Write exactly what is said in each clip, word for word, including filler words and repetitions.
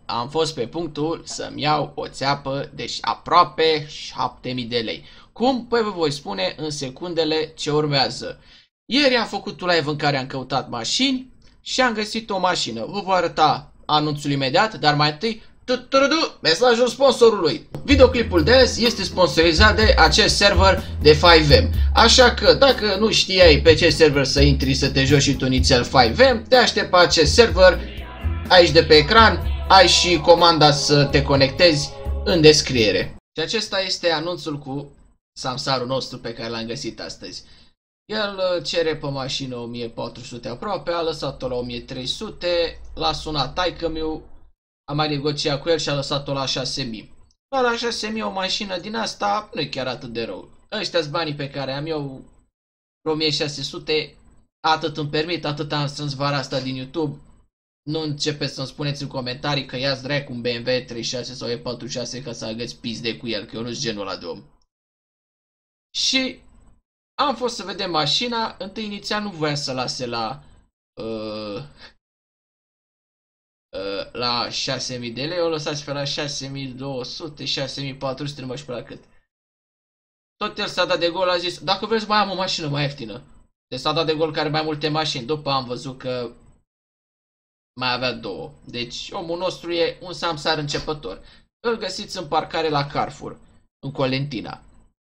am fost pe punctul să-mi iau o țeapă de aproape șapte mii de lei. Cum? Păi vă voi spune în secundele ce urmează. Ieri am făcut un live în care am căutat mașini și am găsit o mașină. Vă voi arăta anunțul imediat, dar mai întâi mesajul sponsorului. Videoclipul de azi este sponsorizat de acest server de cinci M. Așa că dacă nu știai pe ce server să intri să te joci și tu inițial cinci M, te aștept pe acest server aici de pe ecran, ai și comanda să te conectezi în descriere. Și acesta este anunțul cu Samsarul nostru pe care l-am găsit astăzi. El cere pe mașină o mie patru sute aproape, a lăsat-o la o mie trei sute, l-a sunat taică-miu, am mai negociat cu el și a lăsat-o la șase mii. La șase mii o mașină din asta nu e chiar atât de rău. Ăștia-s banii pe care am eu, o mie șase sute, atât îmi permit, atât am strâns vara asta din YouTube. Nu începeți să-mi spuneți în comentarii că ia-ți dracu un B M W treizeci și șase sau E patruzeci și șase ca să agăți pizde cu el, că eu nu sunt genul ăla de om. Și am fost să vedem mașina, întâi inițial nu voia să lase la uh, uh, la șase mii de lei, o lăsați pe la șase mii două sute, șase mii patru sute, nu mai știu pe la cât. Tot el s-a dat de gol, a zis, dacă vreți mai am o mașină mai ieftină. Deci s-a dat de gol care mai multe mașini, după am văzut că mai avea două. Deci omul nostru e un samsar începător. Îl găsiți în parcare la Carrefour, în Colentina.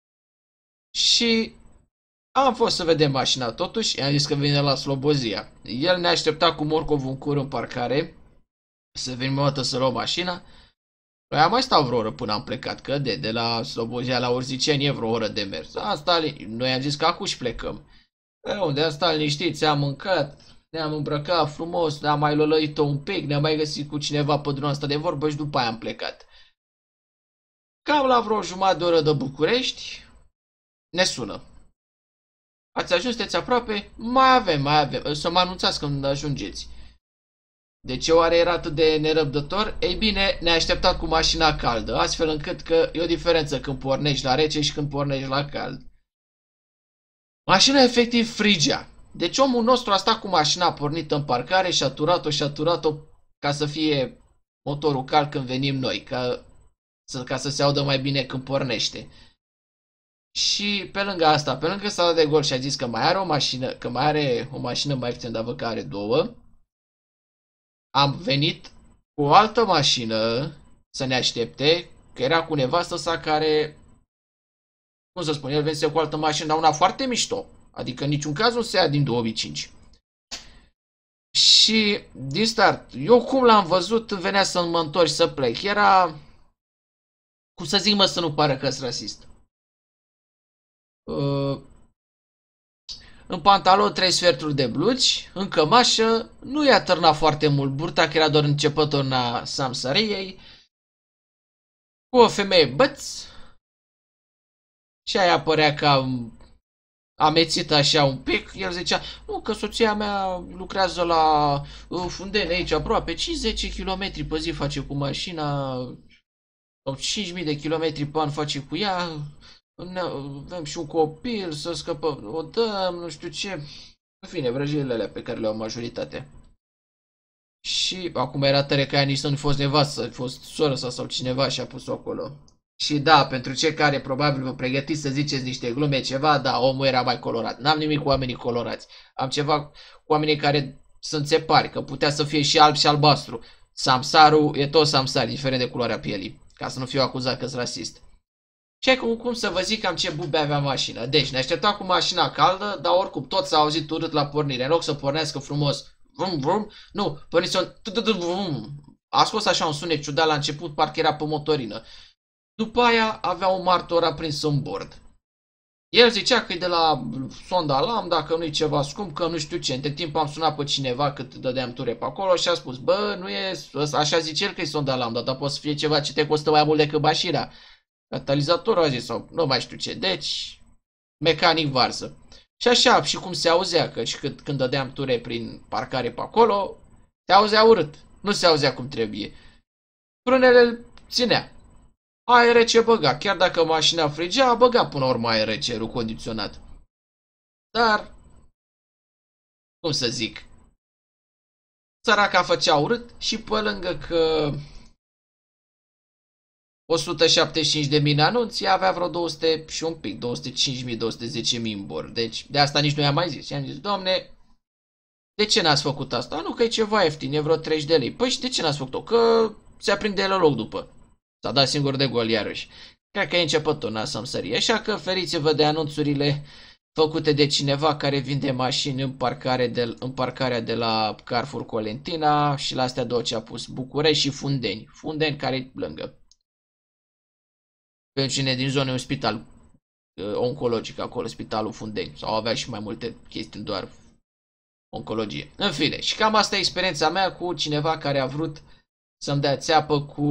Și am fost să vedem mașina totuși, i-am zis că vine la Slobozia. El ne aștepta cu morcov în cur în parcare, să venim o dată să luăm mașina. Noi am mai stat vreo oră până am plecat, că de, de la Slobozia la Urziceni e vreo oră de mers. Asta, noi am zis că acum și plecăm. E, unde am stat liniștiți, am mâncat, ne-am îmbrăcat frumos, ne-am mai lălăit-o un pic, ne-am mai găsit cu cineva pe drumul ăsta de vorbă și după aia am plecat. Cam la vreo jumătate de oră de București, ne sună. Ați ajuns, sunteți aproape? Mai avem, mai avem. Să mă anunțați când ajungeți. De ce oare era atât de nerăbdător? Ei bine, ne-a așteptat cu mașina caldă, astfel încât că e o diferență când pornești la rece și când pornești la cald. Mașina efectiv frigea. Deci omul nostru a stat cu mașina pornită în parcare și a turat-o și a turat-o ca să fie motorul cald când venim noi, ca să, ca să se audă mai bine când pornește. Și pe lângă asta, pe lângă s-a dat de gol și a zis că mai are o mașină, că mai are o mașină mai ieftină, dar văd că are două. Am venit cu o altă mașină să ne aștepte, că era cu nevastă sa care, cum să spun, el venise cu o altă mașină, dar una foarte mișto. Adică în niciun caz nu se ia din două mii cinci. Și din start, eu cum l-am văzut, venea să mă întorc să plec. Era, cum să zic mă, să nu pară că-s rasist. Uh, în pantalon trei sferturi de blugi, în cămașă, nu i-a târnat foarte mult burta, că era doar începător la samsariei, cu o femeie băț, și aia părea că amețit așa un pic. El zicea, nu, că soția mea lucrează la uh, Fundeni aici aproape, cinci zece kilometri pe zi face cu mașina, sau cinci mii de kilometri pe an face cu ea. Avem și un copil, să scăpăm, o dăm, nu știu ce. În fine, vrăjile alea pe care le au majoritatea. Și acum era tare că aia nici să nu fost nevastă, să fost soră sau, sau cineva și a pus-o acolo. Și da, pentru cei care probabil vă pregătiți să ziceți niște glume, ceva, da, omul era mai colorat. N-am nimic cu oamenii colorați. Am ceva cu oamenii care sunt țepari, că putea să fie și alb și albastru. Samsarul e tot samsar, diferent de culoarea pielii, ca să nu fiu acuzat că-s rasist. Și cum, cum să vă zic cam ce bube avea mașina. Deci ne așteptam cu mașina caldă, dar oricum tot s-a auzit urât la pornire. În loc să pornească frumos, vrum, vrum, nu, porniți un a scos așa un sunet ciudat la început, parcă era pe motorină. După aia avea un martor aprins în bord. El zicea că e de la sonda alarm, dacă nu e ceva scump, că nu știu ce. Între timp am sunat pe cineva cât dădeam ture pe acolo și a spus, bă, nu e, așa zice el că e sonda alarm, dar poate să fie ceva ce te costă mai mult decât mașina. Catalizatorul a zis, sau nu mai știu ce. Deci, mecanic varză. Și așa, și cum se auzea, că și când, când dădeam ture prin parcare pe acolo, se auzea urât. Nu se auzea cum trebuie. Frânele ținea. Aer rece băga. Chiar dacă mașina frigea, băga până la urmă aer rece, aerul condiționat. Dar, cum să zic, săraca făcea urât și pe lângă că o sută șaptezeci și cinci de mii în anunț, ea avea vreo două sute și un pic, două sute cinci mii, două sute zece mii în bord. Deci de asta nici nu i-am mai zis. I-am zis, domne, de ce n-ați făcut asta? Nu, că e ceva ieftin, e vreo treizeci de lei. Păi și de ce n-ați făcut-o? Că se aprinde el loc după. S-a dat singur de gol iarăși. Cred că e începător, n-a să-mi sări. Așa că feriți-vă de anunțurile făcute de cineva care vinde mașini în, parcare de, în parcarea de la Carrefour Colentina și la astea două ce a pus București și Fundeni. Fundeni care e lângă. Pentru cine din zonă e un spital uh, oncologic acolo, spitalul Fundeni. Sau avea și mai multe chestii, doar oncologie. În fine, și cam asta e experiența mea cu cineva care a vrut să-mi dea țeapă cu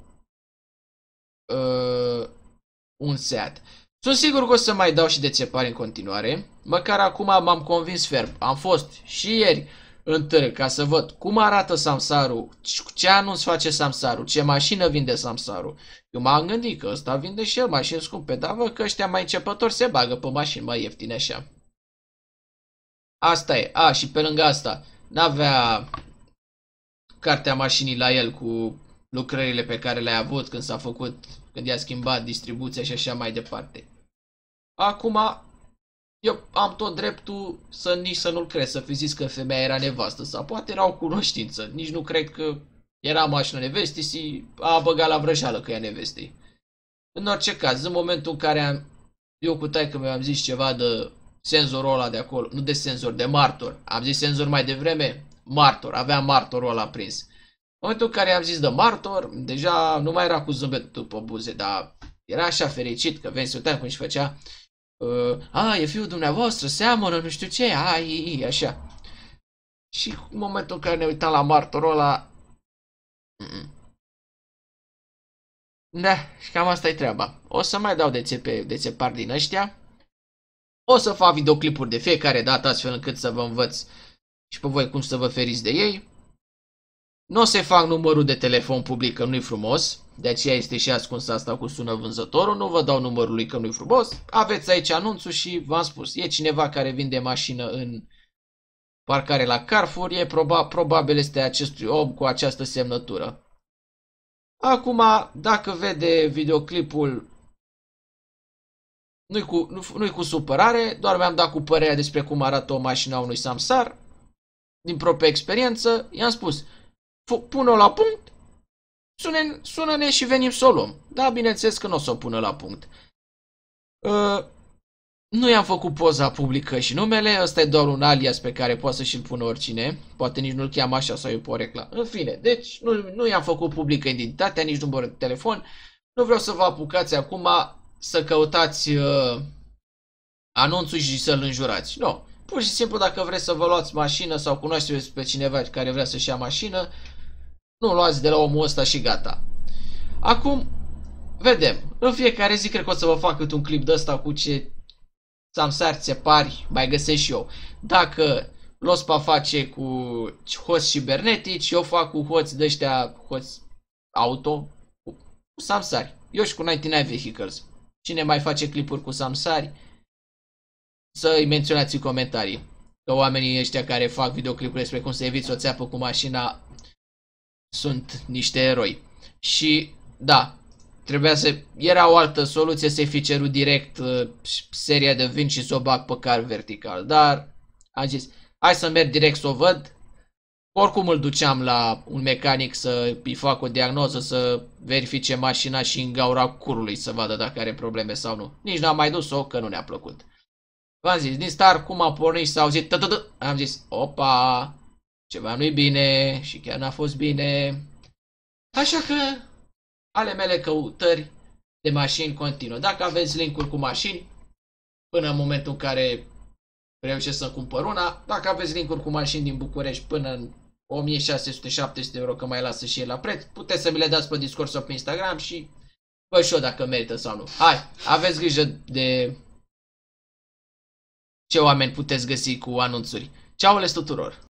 uh, un Seat. Sunt sigur că o să mai dau și de țepare în continuare. Măcar acum m-am convins ferm. Am fost și ieri în târg ca să văd cum arată Samsarul, ce anunț face Samsarul, ce mașină vinde Samsarul. Eu m-am gândit că ăsta vinde și el mașini scumpe, dar văd că ăștia mai începători se bagă pe mașini mai ieftine așa. Asta e. A, și pe lângă asta, n-avea cartea mașinii la el cu lucrările pe care le-a avut când s-a făcut, când i-a schimbat distribuția și așa mai departe. Acum, eu am tot dreptul să nici să nu-l cred, să fi zis că femeia era nevastă sau poate era o cunoștință. Nici nu cred că era mașină nevestii și a băgat la vrăjeală că e nevestii. În orice caz, în momentul în care am, eu cu taică mi-am zis ceva de senzorul ăla de acolo, nu de senzor, de martor. Am zis senzor mai devreme, martor, avea martorul ăla prins. În momentul în care am zis de martor, deja nu mai era cu zâmbetul pe buze, dar era așa fericit că veni să uitam cum își făcea. Uh, a, e fiul dumneavoastră, seamănă, nu știu ce, ai, așa. Și în momentul în care ne uitam la martorul ăla, mm-mm. Da, și cam asta e treaba. O să mai dau de țepe, de țepar din ăștia. O să fac videoclipuri de fiecare dată astfel încât să vă învăț și pe voi cum să vă feriți de ei. Nu o să fac numărul de telefon public că nu-i frumos, de aceea este și ascuns asta cu sună vânzătorul, nu vă dau numărul lui că nu-i frumos. Aveți aici anunțul și v-am spus, e cineva care vinde mașină în parcare la Carrefour, e proba probabil este acestui om cu această semnătură. Acum, dacă vede videoclipul, nu-i cu, nu, nu cu supărare, doar mi-am dat cu părerea despre cum arată o mașină a unui Samsar, din propria experiență, i-am spus, pun-o la punct, sună-ne și venim să o luăm. Da, bineînțeles că nu o să o pună la punct. Uh, nu i-am făcut poza publică și numele, ăsta e doar un alias pe care poate să și-l pună oricine, poate nici nu-l cheamă așa sau e pe o reclamă. În fine, deci nu, nu i-am făcut publică identitatea, nici numărul de telefon, nu vreau să vă apucați acum să căutați uh, anunțul și să-l înjurați. Nu. Pur și simplu dacă vreți să vă luați mașină sau cunoașteți pe cineva care vrea să-și ia mașină, nu luați de la omul ăsta și gata. Acum, vedem. În fiecare zi cred că o să vă fac câte un clip de ăsta cu ce Samsar țepari mai găsesc și eu. Dacă Lospa face cu hoți cibernetici, eu fac cu hoți de ăștia, hoți auto, cu Samsari. Eu și cu nouăzeci și nouă Vehicles. Cine mai face clipuri cu Samsari, să îi menționați în comentarii. Că oamenii ăștia care fac videoclipuri despre cum să eviți o țeapă cu mașina sunt niște eroi. Și da, trebuia să... Era o altă soluție să-i fi cerut direct uh, seria de vin și să o bag pe car vertical. Dar am zis, hai să merg direct să o văd. Oricum îl duceam la un mecanic să îi fac o diagnoză, să verifice mașina și în gaura curului să vadă dacă are probleme sau nu. Nici n-am mai dus-o, că nu ne-a plăcut. V-am zis, din start cum a pornit și s-a auzit tătătă, am zis, opa, ceva nu-i bine și chiar n-a fost bine. Așa că ale mele căutări de mașini continuă. Dacă aveți link-uri cu mașini, până în momentul în care reușesc să cumpăr una, dacă aveți link-uri cu mașini din București până în o mie șase sute - șapte sute euro, că mai lasă și el la preț, puteți să mi le dați pe Discord sau pe Instagram și văd și eu dacă merită sau nu. Hai, aveți grijă de ce oameni puteți găsi cu anunțuri. Ceau les tuturor!